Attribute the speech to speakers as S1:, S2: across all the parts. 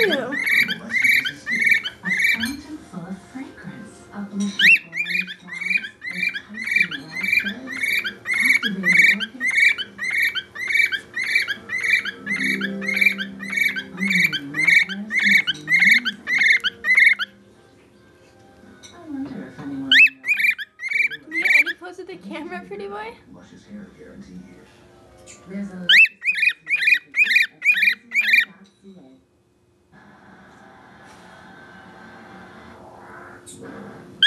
S1: you?
S2: A fountain full of fragrance, uplifting orange flowers, enticing raspberries, captivating orchids. Your hair smells amazing. I wonder if anyone knows.
S1: Can you get any closer to the camera, pretty boy?
S3: Luscious hair guarantee here.
S2: There's a luscious fantasy waiting for you at fantasywear.ca.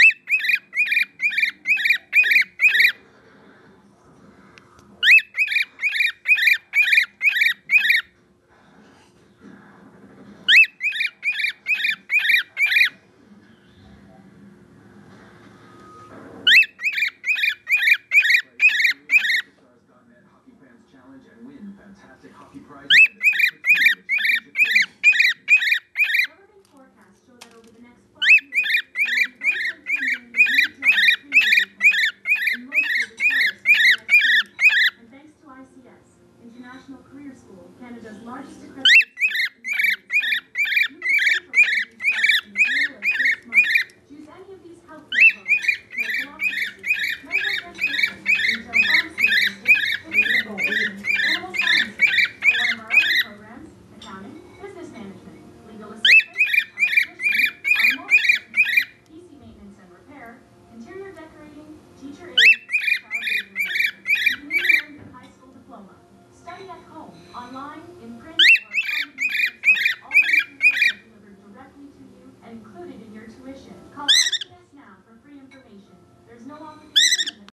S3: Hockey fans challenge and win fantastic hockey prizes and a trip for two to a championship game.
S4: Government forecasts show that over the next 5 years, there will be 1.2 million new jobs created in Canada, and most will require specialized training. And thanks to ICS, International Career School, Canada's largest accredited